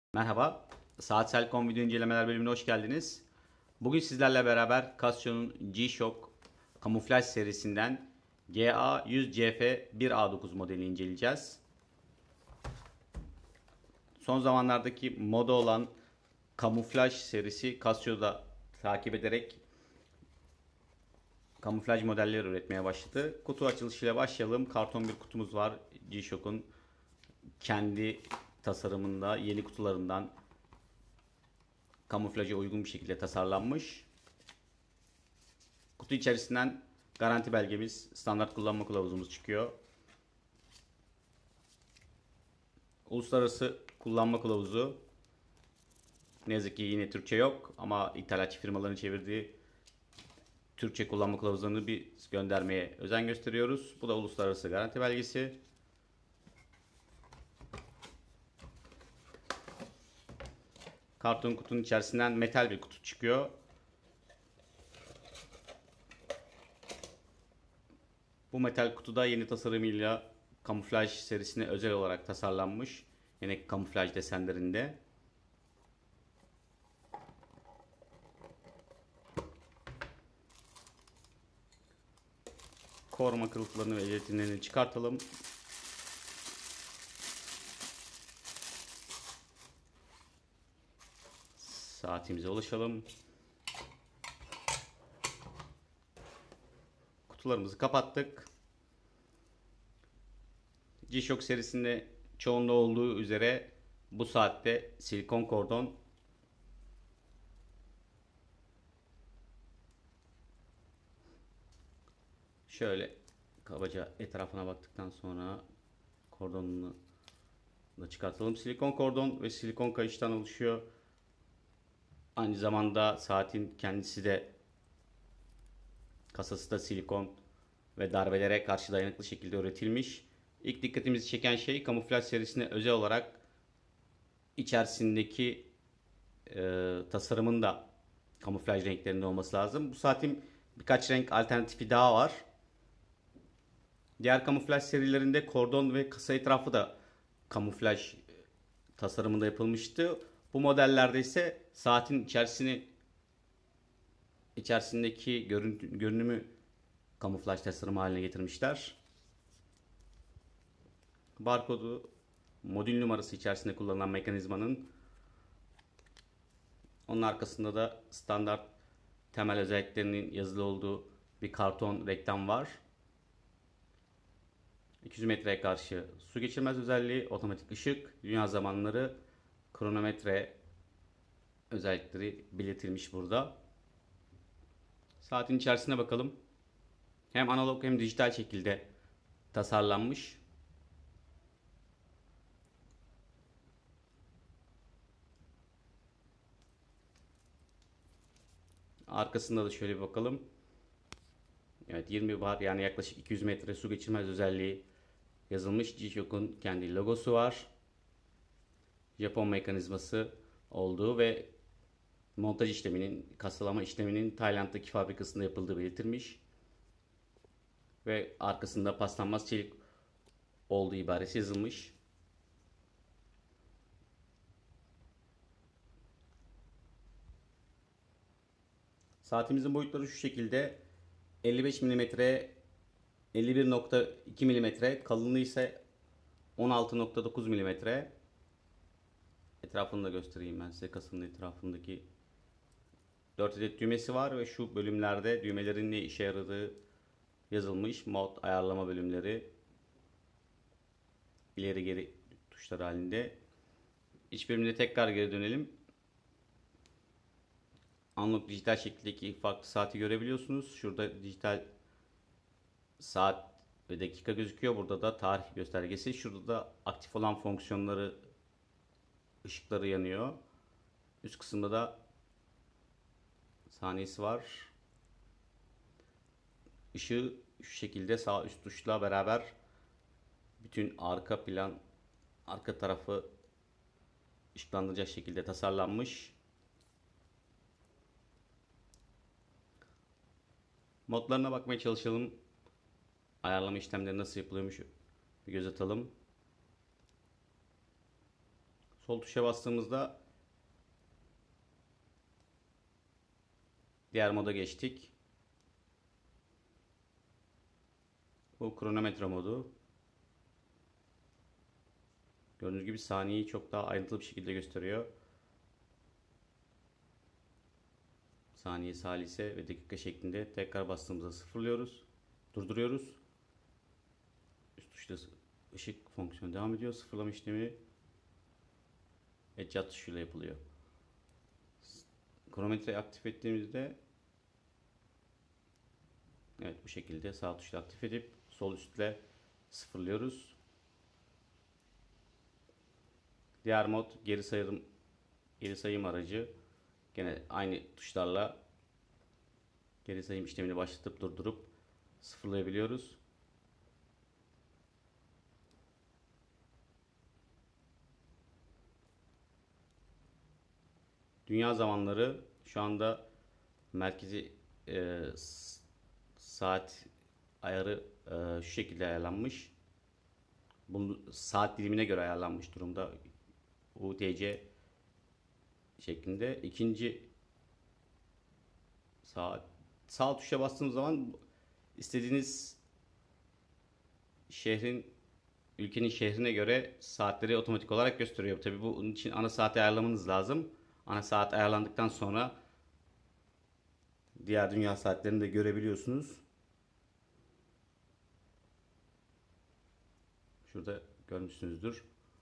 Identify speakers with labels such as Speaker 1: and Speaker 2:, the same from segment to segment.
Speaker 1: Merhaba, Saatsel.com video incelemeler bölümüne hoş geldiniz. Bugün sizlerle beraber Casio'nun G-Shock kamuflaj serisinden GA100CF1A9 modelini inceleyeceğiz. Son zamanlardaki moda olan kamuflaj serisi Casio'da takip ederek kamuflaj modelleri üretmeye başladı. Kutu açılışıyla başlayalım. Karton bir kutumuz var. G-Shock'un kendi tasarımında yeni kutularından kamuflaja uygun bir şekilde tasarlanmış. Kutu içerisinden garanti belgemiz, standart kullanma kılavuzumuz çıkıyor. Uluslararası kullanma kılavuzu. Ne yazık ki yine Türkçe yok ama ithalatçı firmaların çevirdiği Türkçe kullanma kılavuzlarını bir göndermeye özen gösteriyoruz. Bu da uluslararası garanti belgesi. Karton kutunun içerisinden metal bir kutu çıkıyor. Bu metal kutuda yeni tasarımıyla kamuflaj serisine özel olarak tasarlanmış. Yine kamuflaj desenlerinde. Koruma kılıflarını ve jelatinlerini çıkartalım. Saatimize ulaşalım. Kutularımızı kapattık. G-Shock serisinde çoğunda olduğu üzere bu saatte silikon kordon şöyle kabaca etrafına baktıktan sonra kordonunu da çıkartalım. Silikon kordon ve silikon kayıştan oluşuyor. Aynı zamanda saatin kendisi de kasası da silikon ve darbelere karşı dayanıklı şekilde üretilmiş. İlk dikkatimizi çeken şey kamuflaj serisine özel olarak içerisindeki tasarımın da kamuflaj renklerinde olması lazım. Bu saatin birkaç renk alternatifi daha var. Diğer kamuflaj serilerinde kordon ve kasa etrafı da kamuflaj tasarımında yapılmıştı. Bu modellerde ise saatin içerisindeki görünümü kamuflaj tasarımı haline getirmişler. Barkodu, modül numarası içerisinde kullanılan mekanizmanın, onun arkasında da standart temel özelliklerinin yazılı olduğu bir karton reklam var. 200 metreye karşı su geçirmez özelliği, otomatik ışık, dünya zamanları, kronometre özellikleri belirtilmiş burada. Saatin içerisine bakalım. Hem analog hem dijital şekilde tasarlanmış. Arkasında da şöyle bir bakalım. Evet, 20 bar yani yaklaşık 200 metre su geçirmez özelliği yazılmış. G-Shock'un kendi logosu var. Japon mekanizması olduğu ve montaj işleminin, kasalama işleminin Tayland'daki fabrikasında yapıldığı belirtilmiş. Ve arkasında paslanmaz çelik olduğu ibaresi yazılmış. Saatimizin boyutları şu şekilde: 55 mm, 51.2 mm, kalınlığı ise 16.9 mm. Etrafını da göstereyim ben size. Kasının etrafındaki 4 adet düğmesi var ve şu bölümlerde düğmelerin ne işe yaradığı yazılmış. Mod ayarlama bölümleri, ileri geri tuşlar halinde. İç bölümüne tekrar geri dönelim. Analog dijital şekildeki farklı saati görebiliyorsunuz. Şurada dijital saat ve dakika gözüküyor. Burada da tarih göstergesi. Şurada da aktif olan fonksiyonları, ışıkları yanıyor. Üst kısımda da saniyesi var. Işığı şu şekilde sağ üst tuşla beraber bütün arka plan, arka tarafı ışıklandıracak şekilde tasarlanmış. Modlarına bakmaya çalışalım. Ayarlama işlemleri nasıl yapılıyormuş bir göz atalım. Sol tuşa bastığımızda diğer moda geçtik. Bu kronometre modu. Gördüğünüz gibi saniyeyi çok daha ayrıntılı bir şekilde gösteriyor. Saniye, salise ve dakika şeklinde tekrar bastığımızda sıfırlıyoruz. Durduruyoruz. Üst tuşta ışık fonksiyonu devam ediyor. Sıfırlama işlemi Headshot tuşuyla yapılıyor. Kronometreyi aktif ettiğimizde evet bu şekilde sağ tuşla aktif edip sol üstle sıfırlıyoruz. Diğer mod geri sayım aracı. Gene aynı tuşlarla geri sayım işlemini başlatıp durdurup sıfırlayabiliyoruz. Dünya zamanları şu anda merkezi saat ayarı şu şekilde ayarlanmış. Bu saat dilimine göre ayarlanmış durumda. UTC şeklinde. İkinci sağ tuşa bastığımız zaman istediğiniz ülkenin şehrine göre saatleri otomatik olarak gösteriyor. Tabii bunun için ana saati ayarlamanız lazım. Ana saat ayarlandıktan sonra diğer dünya saatlerini de görebiliyorsunuz. Şurada görmüşsünüzdür.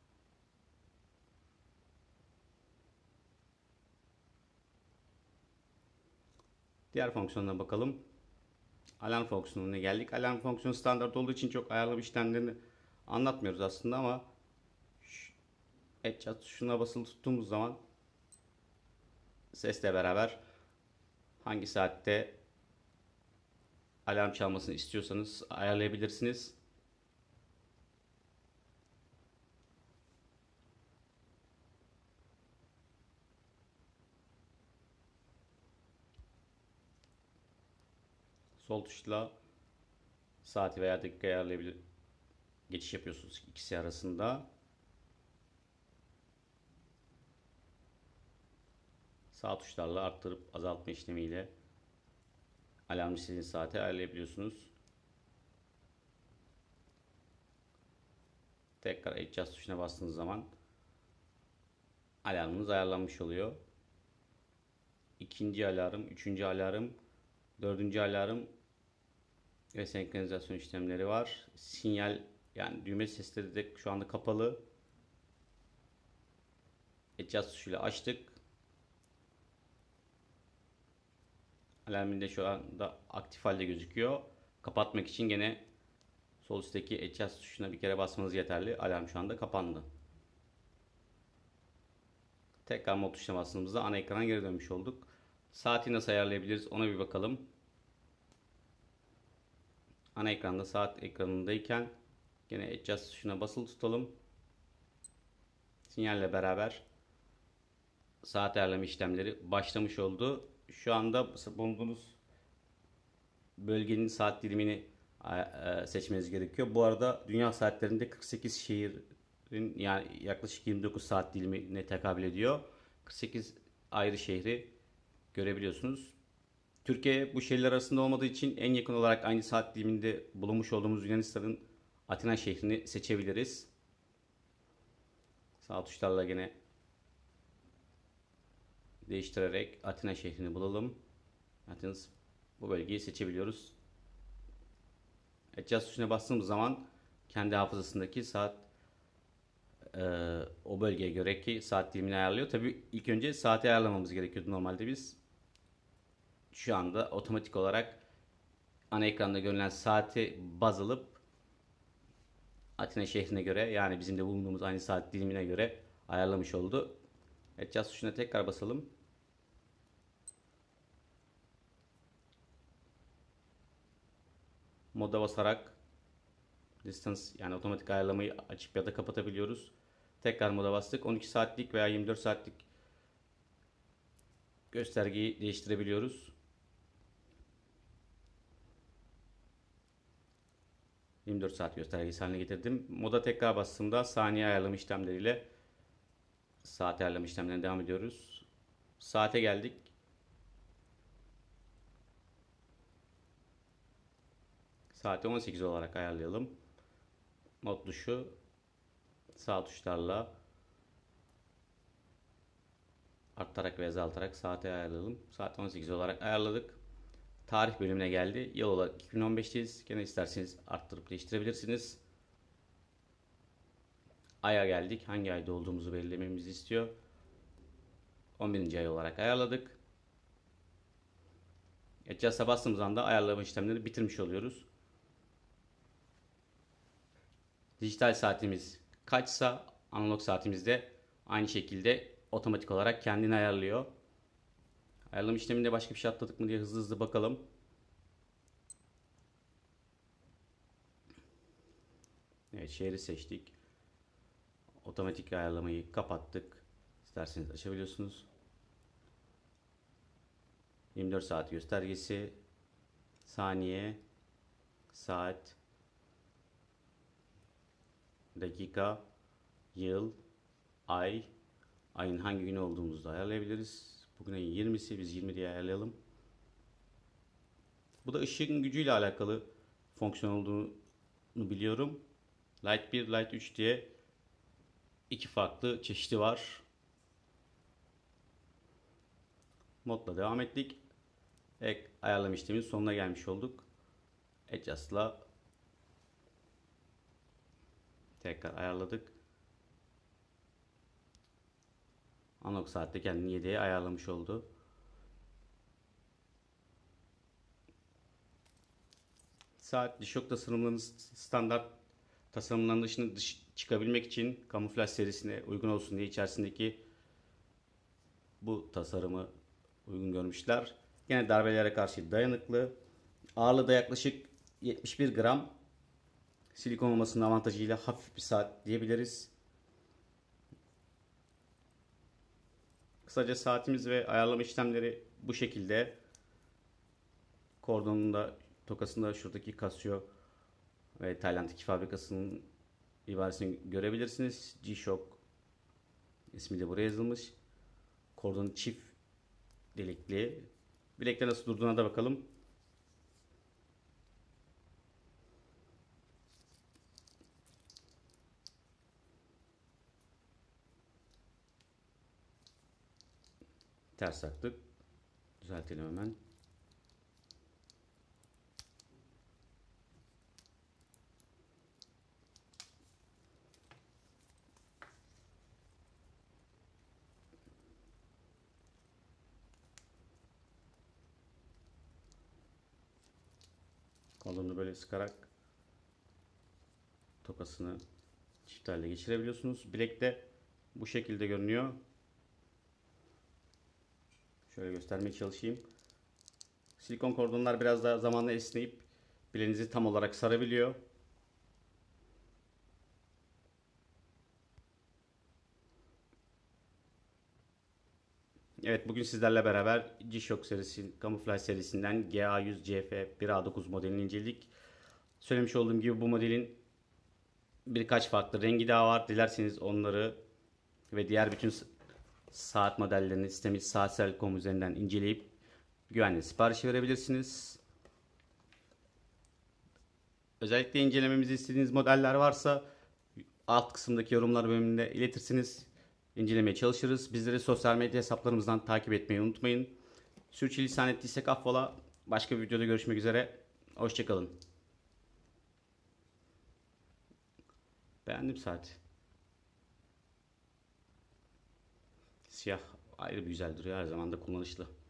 Speaker 1: Diğer fonksiyonuna bakalım. Alarm fonksiyonuna geldik. Alarm fonksiyonu standart olduğu için çok ayarlama işlemlerini anlatmıyoruz aslında ama Headshot tuşuna basılı tuttuğumuz zaman sesle beraber hangi saatte alarm çalmasını istiyorsanız ayarlayabilirsiniz. Sol tuşla saati veya dakika ayarlayabilir. Geçiş yapıyorsunuz ikisi arasında. Sağ tuşlarla arttırıp azaltma işlemiyle alarm istediğiniz saate ayarlayabiliyorsunuz. Tekrar Adjust tuşuna bastığınız zaman alarmınız ayarlanmış oluyor. İkinci alarm, üçüncü alarm, dördüncü alarm ve senkronizasyon işlemleri var. Sinyal yani düğme sesleri de şu anda kapalı. Adjust tuşuyla açtık. Alarmın da şu anda aktif halde gözüküyor. Kapatmak için gene sol üstteki Adjust tuşuna bir kere basmanız yeterli. Alarm şu anda kapandı. Tekrar mod tuşuna bastığımızda ana ekrana geri dönmüş olduk. Saati nasıl ayarlayabiliriz ona bir bakalım. Ana ekranda saat ekranındayken gene Adjust tuşuna basılı tutalım. Sinyalle beraber saat ayarlama işlemleri başlamış oldu. Şu anda bulunduğunuz bölgenin saat dilimini seçmeniz gerekiyor. Bu arada dünya saatlerinde 48 şehrin yani yaklaşık 29 saat dilimine tekabül ediyor. 48 ayrı şehri görebiliyorsunuz. Türkiye bu şehirler arasında olmadığı için en yakın olarak aynı saat diliminde bulunmuş olduğumuz Yunanistan'ın Atina şehrini seçebiliriz. Sağ tuşlarla gene değiştirerek Atina şehrini bulalım. Athens bu bölgeyi seçebiliyoruz. Adjust tuşuna bastığımız zaman kendi hafızasındaki saat o bölgeye göre ki saat dilimini ayarlıyor. Tabii ilk önce saati ayarlamamız gerekiyordu normalde biz. Şu anda otomatik olarak ana ekranda görülen saati baz alıp Atina şehrine göre yani bizim de bulunduğumuz aynı saat dilimine göre ayarlamış oldu. Adjust tuşuna tekrar basalım. Moda basarak distance yani otomatik ayarlamayı açıp ya da kapatabiliyoruz. Tekrar moda bastık. 12 saatlik veya 24 saatlik göstergeyi değiştirebiliyoruz. 24 saat göstergesi haline getirdim. Moda tekrar bastığımda saniye ayarlama işlemleriyle Saat ayarlama işlemlerine devam ediyoruz. Saate geldik. Saati 18 olarak ayarlayalım. Mod tuşu sağ tuşlarla arttarak ve azaltarak saati ayarlayalım. Saat 18 olarak ayarladık. Tarih bölümüne geldi. Yıl olarak 2015'teyiz. Gene isterseniz arttırıp değiştirebilirsiniz. Aya geldik. Hangi ayda olduğumuzu belirlememizi istiyor. 11. ay olarak ayarladık. Adjust'a bastığımız anda ayarlama işlemlerini bitirmiş oluyoruz. Dijital saatimiz kaçsa analog saatimiz de aynı şekilde otomatik olarak kendini ayarlıyor. Ayarlama işleminde başka bir şey atladık mı diye hızlı bakalım. Evet, şehri seçtik. Otomatik ayarlamayı kapattık. İsterseniz açabiliyorsunuz. 24 saat göstergesi, saniye, saat, dakika, yıl, ay, ayın hangi günü olduğumuzu da ayarlayabiliriz. Bugün ayın 20'si, biz 20 diye ayarlayalım. Bu da ışığın gücüyle alakalı fonksiyon olduğunu biliyorum. Light 1, Light 3 diye iki farklı çeşidi var. Modla devam ettik. Ayarlama işleminin sonuna gelmiş olduk. Adjust'la tekrar ayarladık. Analog saatte kendini 7'ye ayarlamış oldu. Saat diş yok tasarımlarının standart tasarımlarının dışına çıkabilmek için kamuflaj serisine uygun olsun diye içerisindeki bu tasarımı uygun görmüşler. Yine darbelere karşı dayanıklı. Ağırlığı da yaklaşık 71 gram. Silikon olmasının avantajıyla hafif bir saat diyebiliriz. Kısaca saatimiz ve ayarlama işlemleri bu şekilde. Kordonunda, tokasında şuradaki Casio ve Tayland'daki fabrikasının ibaresini görebilirsiniz. G-Shock ismi de buraya yazılmış. Kordonu çift delikli. Bilekte nasıl durduğuna da bakalım. Ters taktık. Düzeltelim hemen. Kolunu böyle sıkarak tokasını çift halde geçirebiliyorsunuz. Bilek de bu şekilde görünüyor. Şöyle göstermeye çalışayım. Silikon kordonlar biraz daha zamanla esneyip bileğinizi tam olarak sarabiliyor. Evet, bugün sizlerle beraber G-Shock serisi, kamuflaj serisinden GA100 CF1A9 modelini inceledik. Söylemiş olduğum gibi bu modelin birkaç farklı rengi daha var. Dilerseniz onları ve diğer bütün saat modellerini sitemiz saatsel.com üzerinden inceleyip güvenli siparişi verebilirsiniz. Özellikle incelememizi istediğiniz modeller varsa alt kısımdaki yorumlar bölümünde iletirsiniz. İncelemeye çalışırız. Bizleri sosyal medya hesaplarımızdan takip etmeyi unutmayın. Sürçülisan ettiysek affola. Başka bir videoda görüşmek üzere. Hoşçakalın. Beğendim saat. Siyah ayrı bir güzel duruyor. Her zaman da kullanışlı.